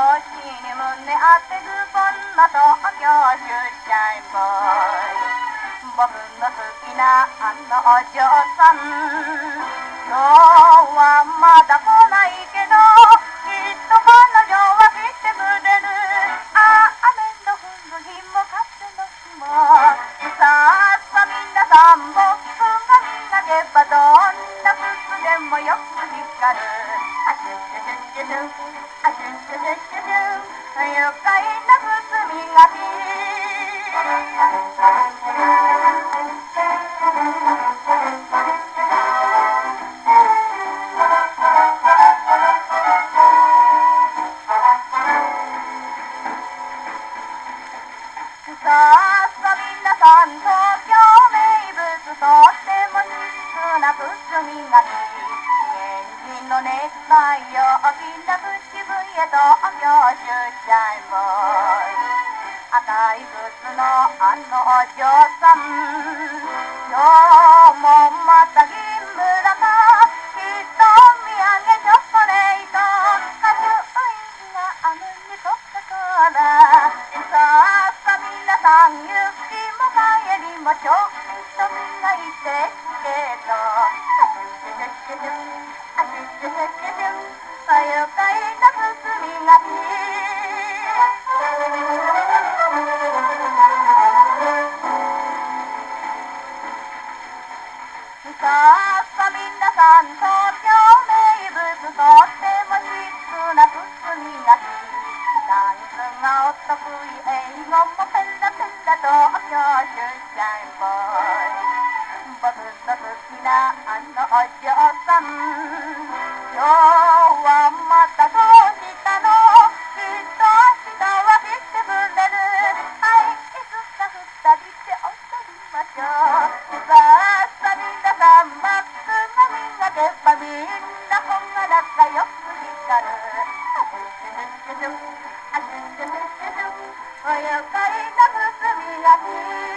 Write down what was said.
腰に胸当てズボンの東京出社員ボーイ。僕の好きなあのお嬢さん、今日はまだ来ないけど、きっと彼女は来てくれる。ああ、雨の降る日も風の日も、さあさ皆さん、僕が磨けばどんな靴でもよく光る。あシュシュシュシュシュ、あシュシュシュシュシュ、愉快な靴磨き。さあさ皆さん、東京名物とっても質素な靴磨き。現人のネクタイを大きな口笛と東京出社員ボーイ。赤い靴のあのお嬢さん、今日もまた銀村か。きっとお土産チョコレート、果汁が雨に溶けたから。さあさ皆さん、行きも帰りもちょっと磨いてスケート。あシュシュシュシュシュ、あシュシュシュシュシュ、愉快な靴磨き。さあさ皆さん、東京名物とっても質素な靴磨き。ダンスがお得意、英語もペラペラと東京出社員ボーイ。僕の好きなあのお嬢さん、今日はまたどうしたの。きっと明日は来てくれる。はい、いつか二人で踊りましょう。さあさ皆さん、バックが磨けばみんなほがらかよく光る。あシュシュシュシュシュ、あシュシュシュシュシュ、愉快な靴磨き。